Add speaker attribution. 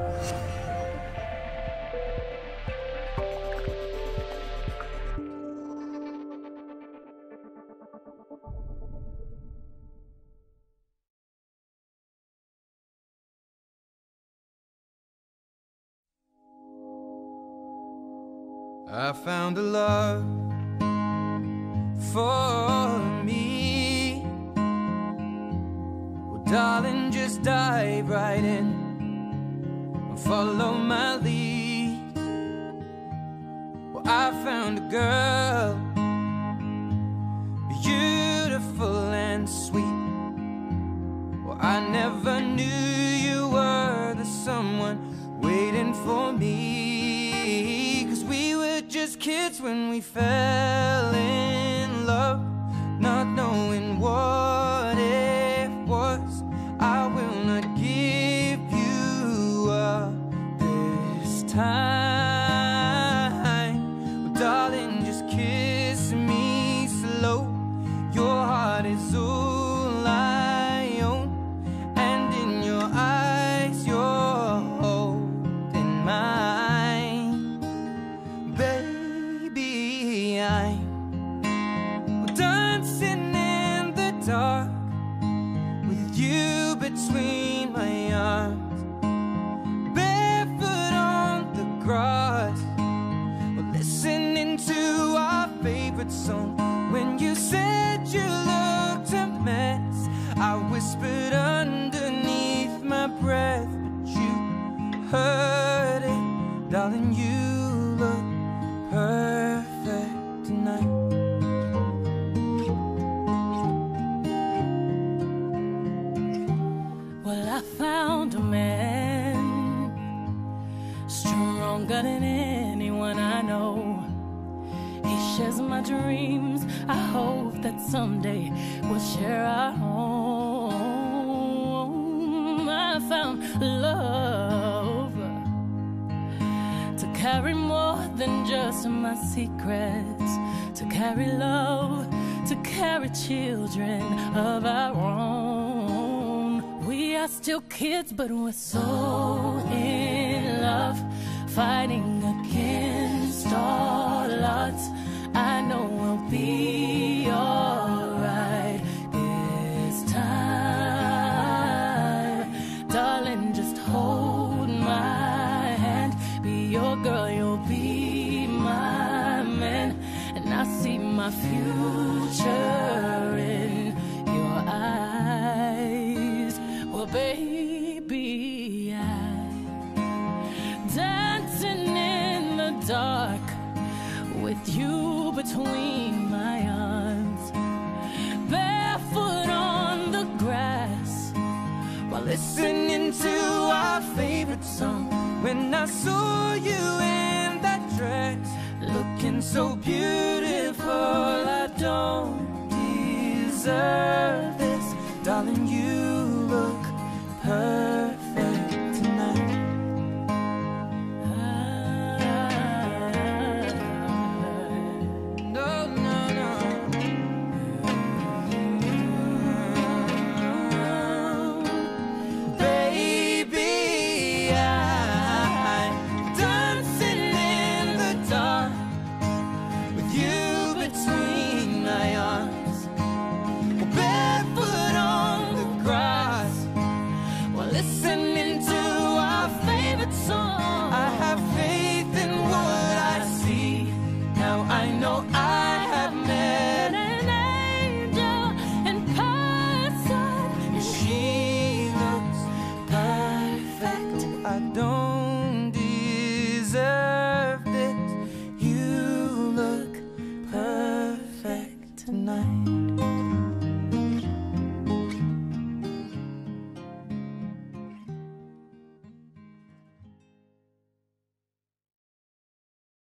Speaker 1: I found a love for me. Well, darling, just dive right in and follow my lead. Well, I found a girl, beautiful and sweet. Well, I never knew you were the someone waiting for me. Just kids when we fell in love, not knowing what it was. I will not give you up this time. Well, darling, just kiss me slow. Your heart is all I own, and in your eyes you're holding mine. I'm dancing in the dark with you between my arms, barefoot on the grass, listening to our favorite song. When you said you looked a mess, I whispered underneath my breath, but you heard it. Darling, you look perfect tonight.
Speaker 2: Well, I found a man stronger than anyone I know. He shares my dreams. I hope that someday we'll share our home. I found love to carry more than just my secrets, to carry love, to carry children of our own. We are still kids, but we're so in love, fighting against all odds. I know we'll be alright this time. Darling, just hold my hand. Be your girl, you'll be my man. And I see my future in your eyes. Well, baby, I'm dancing in the dark with you between my arms, barefoot on the grass, while listening to our favorite song. When I saw you in that dress, looking so beautiful, I don't deserve this. Darling, you